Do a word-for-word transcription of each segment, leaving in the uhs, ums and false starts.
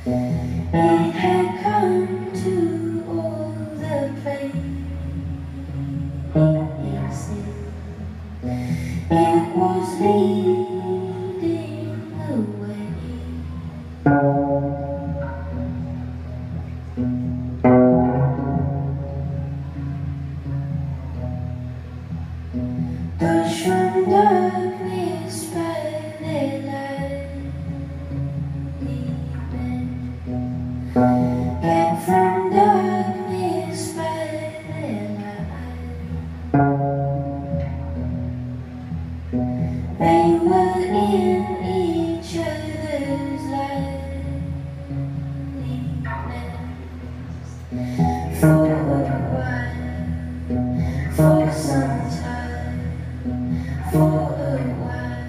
It had come to all the places. It was leading the way. Push from darkness by their light, get from darkness by their light. They were in each other's lives for a while, for some time, for a while.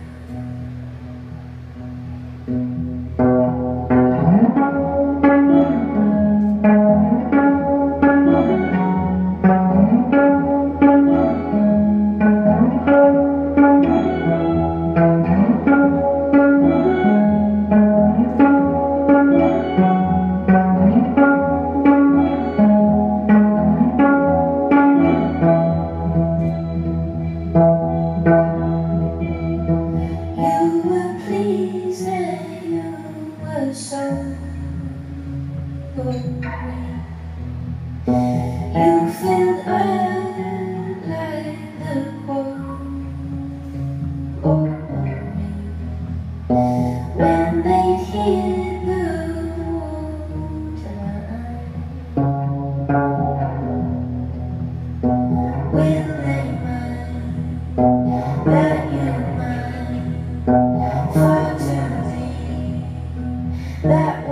You were pleased and you were so lonely. You filled out like the quote when they hit the waterline. Will they mind that you mind? Far to me that